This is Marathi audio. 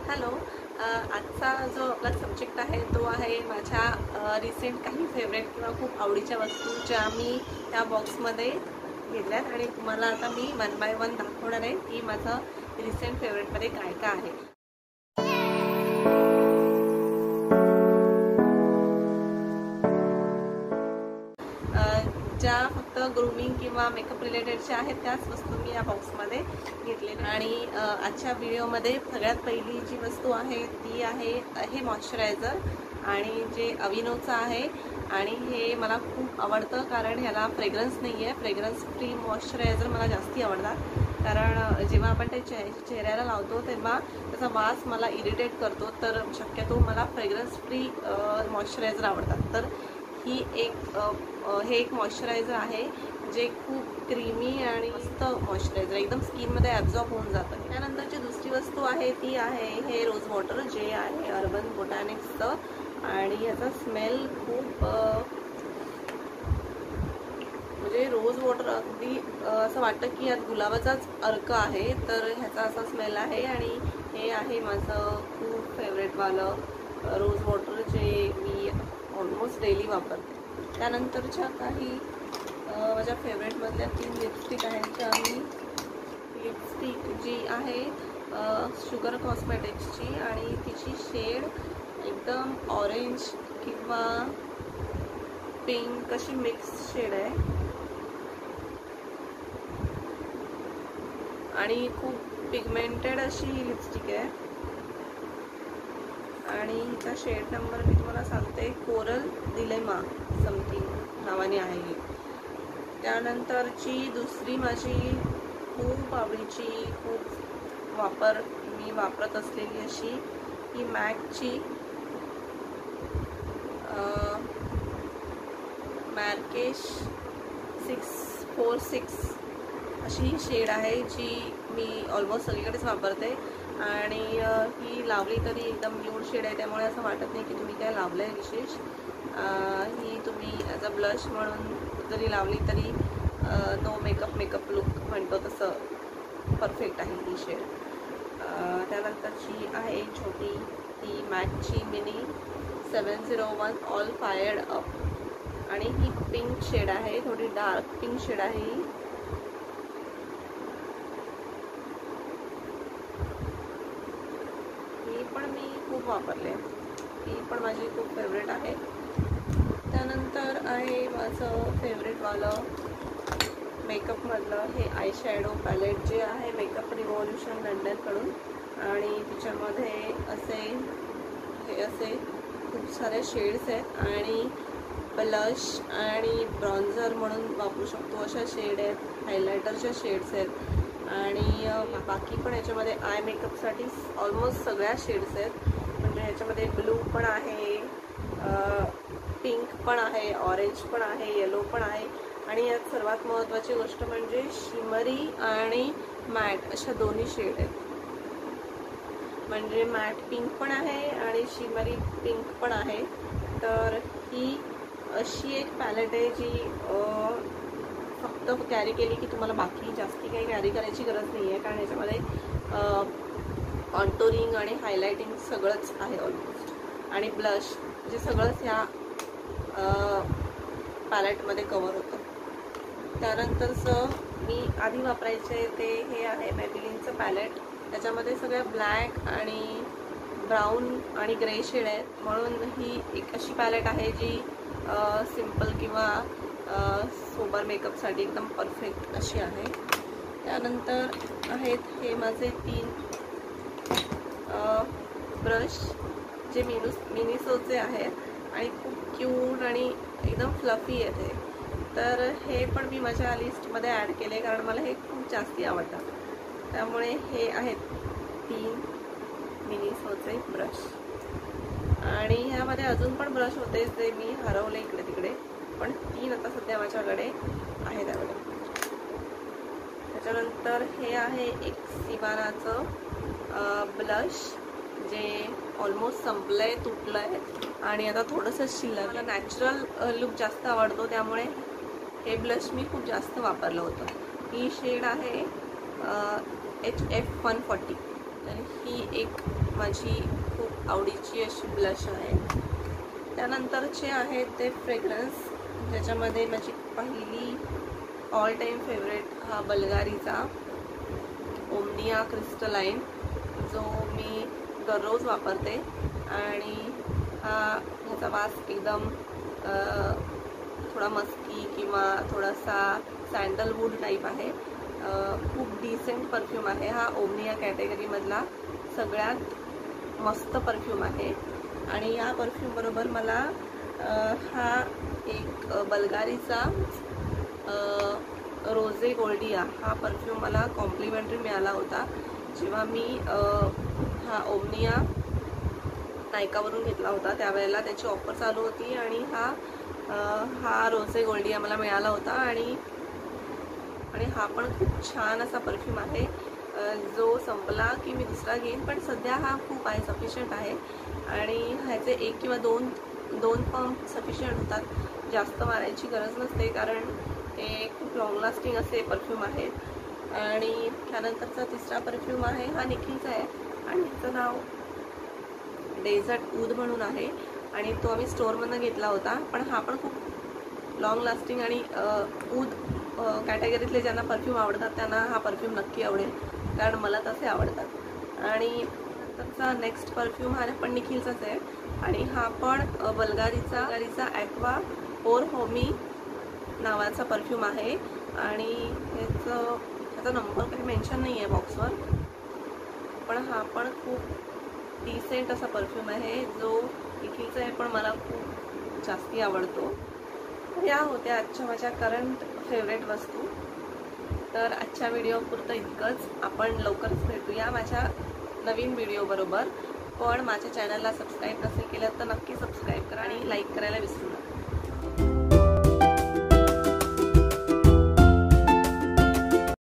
हॅलो. आजचा जो आपला सब्जेक्ट आहे तो आहे माझ्या रिसेंट काही फेवरेट किंवा खूप आवडीच्या वस्तू ज्या मी त्या बॉक्समध्ये घेतल्यात आणि तुम्हाला आता मी 1 बाय 1 दाखवणार आहे की माझं रिसेंट फेवरेटमध्ये काय काय आहे. ज्या फक्त ग्रूमिंग किंवा मेकअप रिलेटेडच्या आहेत त्याच वस्तू मी या बॉक्समध्ये घेतलेल्या. आणि आजच्या व्हिडिओमध्ये सगळ्यात पहिली जी वस्तू आहे ती आहे हे मॉइश्चरायझर, आणि जे अविनोचं आहे. आणि हे मला खूप आवडतं कारण ह्याला फ्रेग्रन्स नाही आहे. फ्रेग्रन्स फ्री मॉइश्चरायझर मला जास्ती आवडतात, कारण जेव्हा आपण ते चेहऱ्याला लावतो तेव्हा त्याचा वास मला इरिटेट करतो. तर शक्यतो मला फ्रेग्रन्स फ्री मॉइश्चरायझर आवडतात. तर हे एक मॉइश्चरायझर आहे जे खूप क्रीमी आणि मस्त मॉइश्चरायझर, एकदम स्किनमध्ये ॲब्झॉर्ब होऊन जातं. त्यानंतरची दुसरी वस्तू आहे ती आहे हे रोज वॉटर, जे आहे अर्बन बोटॅनिक्सचं. आणि याचा स्मेल खूप म्हणजे रोज वॉटर अगदी असं वाटतं की यात गुलाबाचाच अर्क आहे. तर ह्याचा असा स्मेल आहे. आणि हे आहे माझं खूप फेवरेटवालं रोज वॉटर, जे मी ऑलमोस्ट डेली वापरते. त्यानंतरच्या काही माझ्या फेवरेटमधल्या 3 लिपस्टिक आहेत. ज्या मी लिपस्टिक जी आहे शुगर कॉस्मेटिक्सची, आणि तिची शेड एकदम ऑरेंज किंवा पिंक अशी मिक्स शेड आहे आणि खूप पिगमेंटेड अशी ही लिपस्टिक आहे. आणि हिचा शेड नंबर मी तुम्हाला सांगते, कोरल दिलेमा समथिंग नावाने आहे ही. त्यानंतरची दुसरी माझी खूप आवडीची, खूप मी वापरत असलेली अशी ही मॅकची मॅर्केश 646 अशी ही शेड आहे, जी मी ऑलमोस्ट सगळीकडेच वापरते. आणि ही लावली तरी एकदम न्यूड शेड आहे, त्यामुळे असं वाटत नाही की तुम्ही काय लावलं आहे विशेष. ही तुम्ही ॲज अ ब्लश म्हणून जरी लावली तरी नो मेकअप लुक म्हणतो तसं परफेक्ट आहे ही शेड. त्यानंतरची आहे छोटी ती मॅकची मिनी 701 ऑल फायर्ड अप, आणि ही पिंक शेड आहे, थोडी डार्क पिंक शेड आहे ही. पण मी खूप वापरले, ही पण माझी खूप फेवरेट आहे. त्यानंतर आहे माझं फेवरेटवालं मेकअपमधलं हे आय शॅडो पॅलेट, जे आहे मेकअप रिव्हॉल्युशन लंडनकडून. आणि तिच्यामध्ये असे खूप सारे शेड्स आहेत, आणि ब्लश आणि ब्रॉन्झर म्हणून वापरू शकतो अशा शेड आहेत, हायलायटरच्या शेड्स आहेत. आणि बाकी पण याच्यामध्ये आय मेकअपसाठी ऑलमोस्ट सगळ्या शेड्स आहेत. म्हणजे ह्याच्यामध्ये ब्लू पण आहे, पिंक पण आहे, ऑरेंज पण आहे, येलो पण आहे. आणि यात सर्वात महत्त्वाची गोष्ट म्हणजे शिमरी आणि मॅट अशा दोन्ही शेड आहेत. म्हणजे मॅट पिंक पण आहे आणि शिमरी पिंक पण आहे. तर ही अशी एक पॅलेट आहे जी फक्त कॅरी केली की तुम्हाला बाकी जास्ती काही कॅरी करायची गरज नाही आहे, कारण याच्यामध्ये कॉन्टोरिंग आणि हायलायटिंग सगळंच आहे ऑलमोस्ट, आणि ब्लश जे सगळंच ह्या पॅलेटमध्ये कवर होतं. त्यानंतरचं मी आधी वापरायचे ते हे आहे मॅबिलिनचं पॅलेट. त्याच्यामध्ये सगळ्या ब्लॅक आणि ब्राऊन आणि ग्रे शेड आहेत, म्हणून ही एक अशी पॅलेट आहे जी सिम्पल किंवा सोबर मेकअपसाठी एकदम परफेक्ट अशी आहे. त्यानंतर आहेत हे माझे 3 ब्रश, जे मिनिसोचे आहेत आणि खूप क्यूट आणि एकदम फ्लफी आहेत हे. तर हे पण मी माझ्या लिस्टमध्ये ॲड केले कारण मला हे खूप जास्ती आवडतात. त्यामुळे हे आहेत 3 मिनिसोचे ब्रश. आणि ह्यामध्ये अजून पण ब्रश होते जे मी हरवले इकडे तिकडे, पण 3 आता सध्या माझ्याकडे आहेत अवेलेबल. त्याच्यानंतर हे आहे एक सिवानाचं ब्लश, जे ऑलमोस्ट संपलं आहे, तुटलं आहे आणि आता थोडंसं शिल्लक. मला नॅचरल लुक जास्त आवडतो, त्यामुळे हे ब्लश मी खूप जास्त वापरलं होतं. ही शेड आहे HF 140. तर ही एक माझी खूप आवडीची अशी ब्लश आहे। त्यानंतरचे आहे ते फ्रेग्रन्स, ज्याच्यामध्ये माझी पहिली ऑल टाईम फेवरेट हा बल्गारीचा ओमनिया क्रिस्टलाइन, जो मी दररोज वापरते आणि ह्याचा वास एकदम थोडा मस्की किंवा थोडासा सॅन्डलवूड टाईप आहे। खूप डिसेंट परफ्यूम आहे हा, ओमनिया कॅटेगरीमधला सगळ्यात मस्त परफ्यूम आहे। आणि या परफ्यूम बरोबर मला हा एक बल्गारीचा रोजे गोल्डिया हा परफ्यूम मला कॉम्प्लिमेंटरी मिळाला होता, जेव्हा मी हा ओमनिया नायकावरून घेतला होता। त्यावेळेला त्याची ऑफर चालू होती आणि हा रोजे गोल्डिया मला मिळाला होता। आणि हा पण खूप छान असा परफ्यूम आहे, जो संपला की मी दुसरा घेईन, पण सध्या हा खूप आहे, सफिशियंट आहे। आणि ह्याचे 1 किंवा 2 पंप सफिशियंट होतात, जास्त मारायची गरज नसते, कारण हे खूप लॉंग लास्टिंग असे परफ्यूम आहेत। आणि त्यानंतरचा तिसरा परफ्यूम आहे हा निखिलचा आहे आणि ह्याचं नाव डेझर्ट ऊद म्हणून आहे आणि तो आम्ही स्टोअरमधून घेतला होता। पण हा पण खूप लॉंग लास्टिंग आणि ऊद कॅटेगरीतले ज्यांना परफ्यूम आवडतात त्यांना हा परफ्यूम नक्की आवडेल, कारण मला तसे आवडतात। आणि नंतरचा नेक्स्ट परफ्यूम हा पण निखिलचाच आहे आणि हा पण बल्गारीचा ॲक्वा और होमी नावाचा परफ्यूम आहे। आणि ह्याचा नंबर काही मेन्शन नाही आहे बॉक्सवर, पण हा पण खूप डिसेंट असा परफ्यूम आहे, जो निखिलचा आहे पण मला खूप जास्ती आवडतो। या होत्या आजच्या माझ्या करंट फेवरेट वस्तू। तर आजच्या व्हिडिओपुरतं इतकंच, आपण लवकरच भेटूया माझ्या नवीन व्हिडिओ बरोबर। पण माझ्या चॅनलला सबस्क्राईब नसेल केलं तर नक्की सबस्क्राईब करा आणि लाईक करायला विसरू नका।